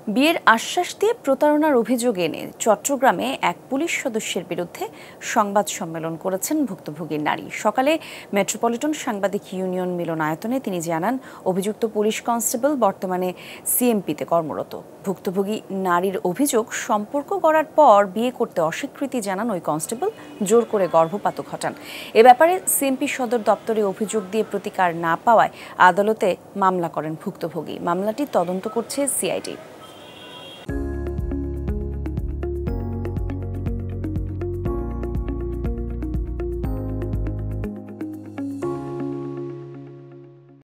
বিয়ের আশ্বাস দিয়ে প্রতারণার অভিযোগ এনে চট্টগ্রামে এক পুলিশ সদস্যের বিরুদ্ধে সংবাদ সম্মেলন করেছেন ভুক্তভোগী নারী। সকালে মেট্রোপলিটন সাংবাদিক ইউনিয়ন মিলনায়তনে তিনি জানান, অভিযুক্ত পুলিশ কনস্টেবল বর্তমানে সিএমপিতে কর্মরত। ভুক্তভোগী নারীর অভিযোগ, সম্পর্ক করার পর বিয়ে করতে অস্বীকৃতি জানান ওই কনস্টেবল, জোর করে গর্ভপাতও ঘটান। এ ব্যাপারে সিএমপি সদর দপ্তরে অভিযোগ দিয়ে প্রতিকার না পাওয়ায় আদালতে মামলা করেন ভুক্তভোগী। মামলাটি তদন্ত করছে সিআইডি।